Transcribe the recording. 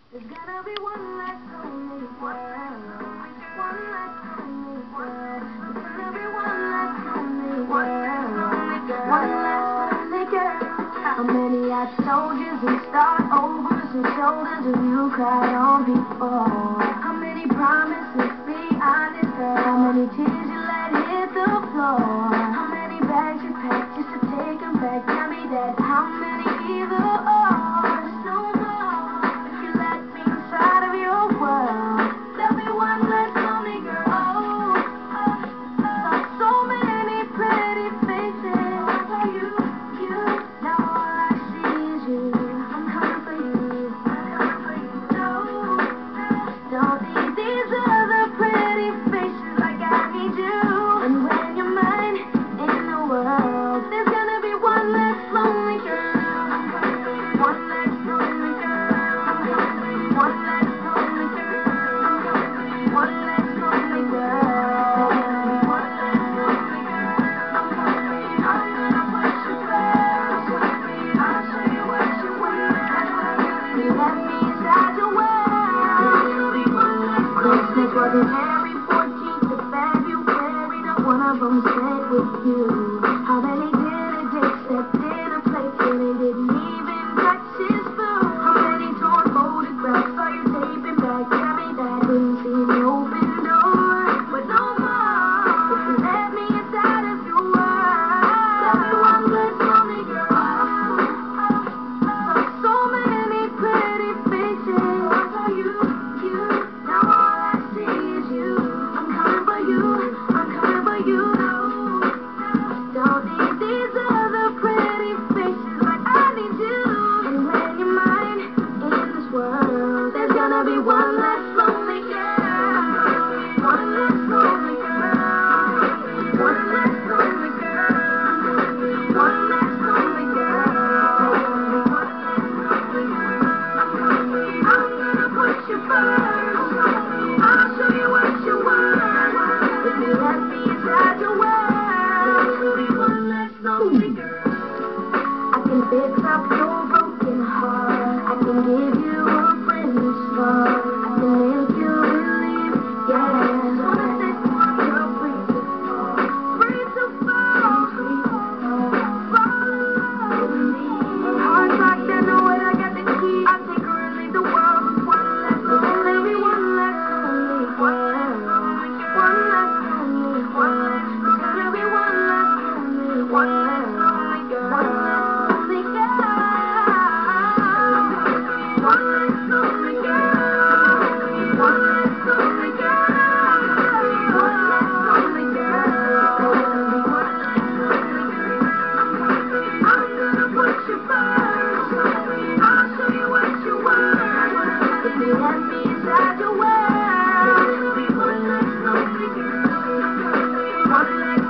There's gonna be one less lonely girl. One less lonely girl. There's gonna be one less lonely girl. One less lonely girl. How many odd soldiers and start overs and shoulders have you cried on before? How many promises, be honest, girl? How many tears you let hit the floor? How many bags you packed just to take them back? Tell me that. How many either or? There's no more. If you let me inside of your world, there'll be one less lonely girl. So many pretty faces. You, now all I see is you. I'm coming for you. Don't need these other pretty faces like I need you. And when you're mine in the world, there's gonna be one less lonely girl. One less lonely girl. One less lonely girl. One less lonely girl. One less lonely girl. I'm gonna put you first. I'll show you what you want. You let me inside your world. There'll be one less lonely girl. Every 14th of February, not one of them spent with you. How many dinner dates that dinner plate and it didn't even touch his food? How many torn photographs saw you taping back? Tell me that didn't see an open door. But no more. If you let me inside of your world, there'll be one less lonely girl. So many pretty faces. You, now all I see is you. I'm coming for you. I'm coming for you. Don't need these other pretty faces like I need you. And when you're mine in this world, there's gonna be one less lonely girl. One less lonely girl. One less lonely girl. One less lonely girl. One less lonely girl. I'm gonna put you first. I'll show you what you want. If you let me inside your world, there'll be one less lonely girl. I can fix up your broken heart. I can give you a friendly spark. I can make you believe, yeah. Wanna set one girl free to fall. Free to fall. Fall in love with me. Heart's locked in the way I got the key. I take her and leave the world with one less lonely. One less lonely girl. One less lonely. One less. There's gonna be one less lonely. One less lonely girl. One less lonely girl. One less lonely girl. One less lonely girl. One less lonely girl. One less lonely girl. I'm gonna put you first. I'll show you what you want. If you let me inside your world, there'll be one less lonely girl. One less